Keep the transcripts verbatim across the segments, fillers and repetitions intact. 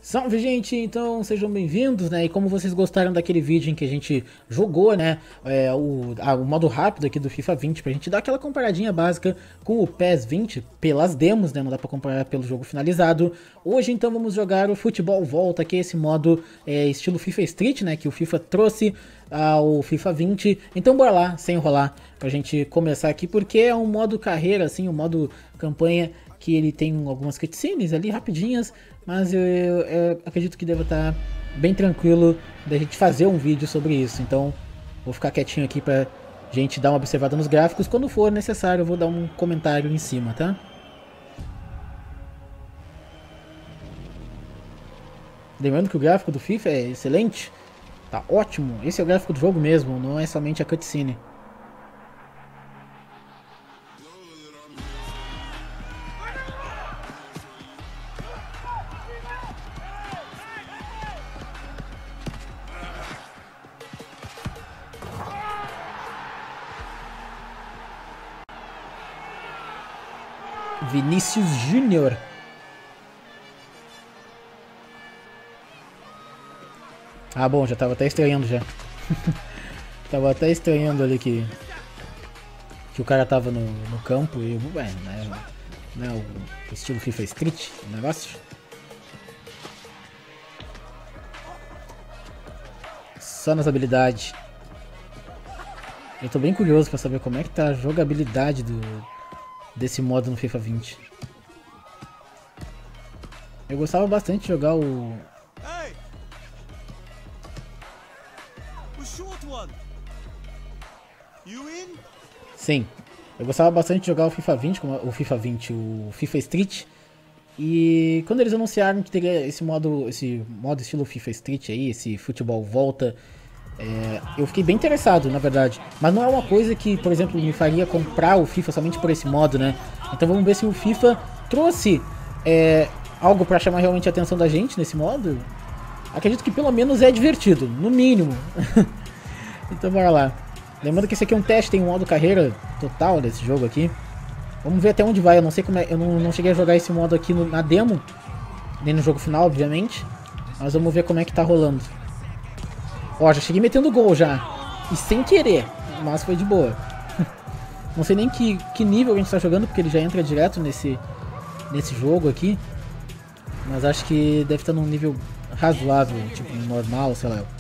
Salve, gente! Então sejam bem-vindos, né? E como vocês gostaram daquele vídeo em que a gente jogou, né? É, o, a, o modo rápido aqui do FIFA vinte, pra gente dar aquela comparadinha básica com o PES vinte pelas demos, né? Não dá pra comparar pelo jogo finalizado. Hoje, então, vamos jogar o Futebol Volta, que é esse modo é, estilo FIFA Street, né? Que o FIFA trouxe ao FIFA vinte. Então, bora lá, sem enrolar, pra gente começar aqui, porque é um modo carreira, assim, um modo campanha, que ele tem algumas cutscenes ali rapidinhas, mas eu, eu, eu acredito que deva estar bem tranquilo da gente fazer um vídeo sobre isso. Então vou ficar quietinho aqui pra gente dar uma observada nos gráficos. Quando for necessário eu vou dar um comentário em cima, tá? Lembrando que o gráfico do FIFA é excelente, tá ótimo. Esse é o gráfico do jogo mesmo, não é somente a cutscene. Vinícius Júnior. Ah, bom, já tava até estranhando já. Tava até estranhando ali que que o cara tava no, no campo e ué, né, né, o estilo FIFA Street, o negócio. Só nas habilidades. Eu tô bem curioso pra saber como é que tá a jogabilidade do desse modo no FIFA vinte. Eu gostava bastante de jogar o... Sim, eu gostava bastante de jogar o FIFA vinte, como o FIFA vinte, o FIFA Street. E quando eles anunciaram que teria esse modo, esse modo estilo FIFA Street aí, esse futebol volta, é, eu fiquei bem interessado, na verdade. Mas não é uma coisa que, por exemplo, me faria comprar o FIFA somente por esse modo, né? Então vamos ver se o FIFA trouxe é, algo pra chamar realmente a atenção da gente nesse modo. Acredito que pelo menos é divertido, no mínimo. Então bora lá. Lembrando que esse aqui é um teste, tem um modo carreira total desse jogo aqui. Vamos ver até onde vai, eu não sei como é, eu não, não cheguei a jogar esse modo aqui no, na demo, nem no jogo final, obviamente. Mas vamos ver como é que tá rolando. Ó, já cheguei metendo gol já. E sem querer, mas foi de boa. Não sei nem que, que nível a gente tá jogando, porque ele já entra direto nesse, nesse jogo aqui. Mas acho que deve estar num nível razoável, tipo normal, sei lá.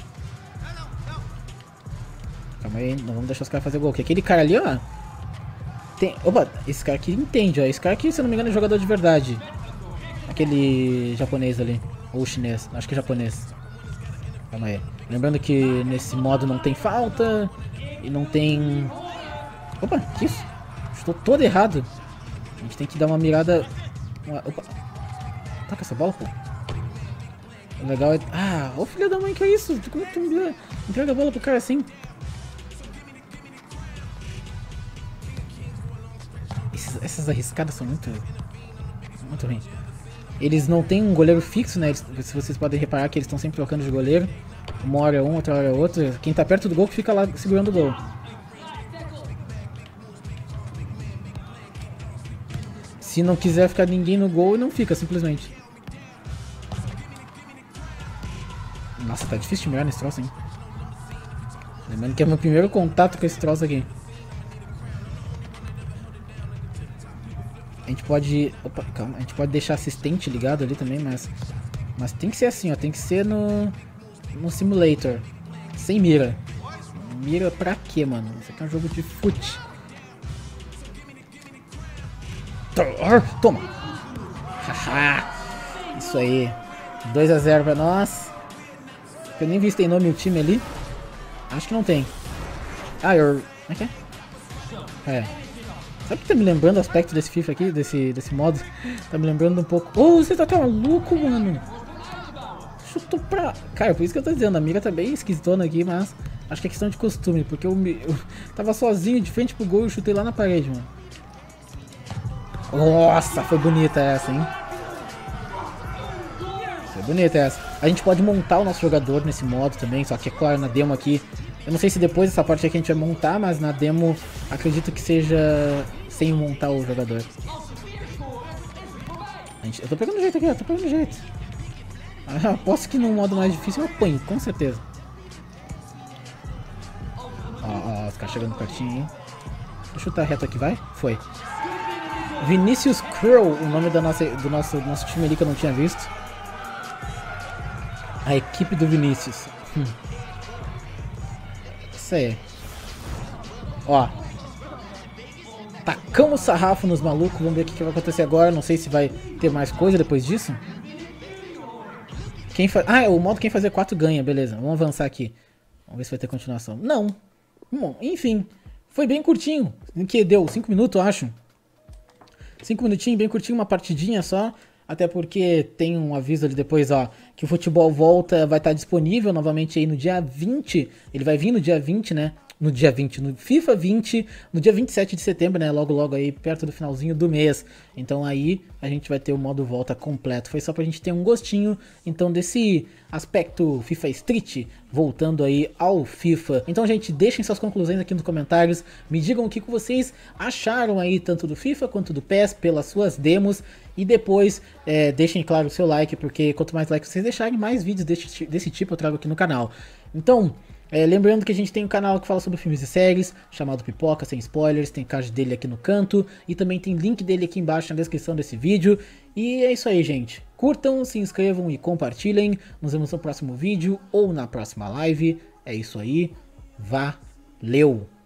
Calma aí, não vamos deixar os caras fazer gol. Que aquele cara ali, ó. Tem... Opa, esse cara aqui entende, ó. Esse cara aqui, se eu não me engano, é jogador de verdade. Aquele japonês ali. Ou chinês, acho que é japonês. Calma aí. Lembrando que nesse modo não tem falta. E não tem... Opa, que isso? Estou todo errado. A gente tem que dar uma mirada... Uma... Opa. Taca essa bola, pô. O legal é... Ah, ô filho da mãe, que é isso? Como é que tu entrega a bola pro cara assim? Esses, essas arriscadas são muito... Muito ruins. Eles não têm um goleiro fixo, né? Eles, se vocês podem reparar que eles estão sempre trocando de goleiro. Uma hora é um, outra hora é outro. Quem tá perto do gol que fica lá segurando o gol. Se não quiser ficar ninguém no gol, não fica, simplesmente. Nossa, tá difícil de mirar nesse troço, hein? Lembrando que é meu primeiro contato com esse troço aqui. A gente pode... Opa, calma. A gente pode deixar assistente ligado ali também, mas... Mas tem que ser assim, ó. Tem que ser no... No simulator. Sem mira. Mira pra quê, mano? Isso aqui é um jogo de fute. Toma! Haha! Isso aí. dois a zero pra nós. Eu nem vi se tem nome o time ali. Acho que não tem. Ah, eu... Como é que é? É. Sabe o que tá me lembrando o aspecto desse FIFA aqui? Desse, desse modo? Tá me lembrando um pouco... Oh, você tá tão maluco, mano! Chutou pra... Cara, por isso que eu tô dizendo. A mira tá bem esquisitona aqui, mas... Acho que é questão de costume. Porque eu, me... eu tava sozinho de frente pro gol e eu chutei lá na parede, mano. Nossa, foi bonita essa, hein? Foi bonita essa. A gente pode montar o nosso jogador nesse modo também, só que é claro, na demo aqui... Eu não sei se depois dessa parte aqui a gente vai montar, mas na demo acredito que seja sem montar o jogador. A gente... Eu tô pegando jeito aqui, ó, tô pegando jeito. Ah, aposto que no modo mais difícil eu apanho, com certeza. Ó, ó, os caras chegando pertinho, hein? Deixa eu chutar reto aqui, vai? Foi. Vinicius Crow, o nome da nossa, do nosso, do nosso time ali que eu não tinha visto. A equipe do Vinícius. Hum. Isso aí. Ó. Tacamos o sarrafo nos malucos. Vamos ver o que, que vai acontecer agora. Não sei se vai ter mais coisa depois disso. Quem fa... Ah, o modo quem fazer quatro ganha. Beleza, vamos avançar aqui. Vamos ver se vai ter continuação. Não. Bom, enfim. Foi bem curtinho. Em que deu? cinco minutos, eu acho. cinco minutinhos, bem curtinho. Uma partidinha só. Até porque tem um aviso ali depois, ó, que o futebol volta, vai estar disponível novamente aí no dia vinte. Ele vai vir no dia vinte, né? No dia vinte, no FIFA vinte, no dia vinte e sete de setembro, né? Logo, logo aí, perto do finalzinho do mês. Então aí a gente vai ter o modo volta completo. Foi só pra gente ter um gostinho, então, desse aspecto FIFA Street, voltando aí ao FIFA. Então, gente, deixem suas conclusões aqui nos comentários. Me digam o que vocês acharam aí, tanto do FIFA quanto do P E S, pelas suas demos. E depois, é, deixem, claro, o seu like, porque quanto mais likes vocês deixarem, mais vídeos desse, desse tipo eu trago aqui no canal. Então... É, lembrando que a gente tem um canal que fala sobre filmes e séries, chamado Pipoca Sem Spoilers, tem card dele aqui no canto, e também tem link dele aqui embaixo na descrição desse vídeo. E é isso aí, gente. Curtam, se inscrevam e compartilhem. Nos vemos no próximo vídeo ou na próxima live. É isso aí. Valeu!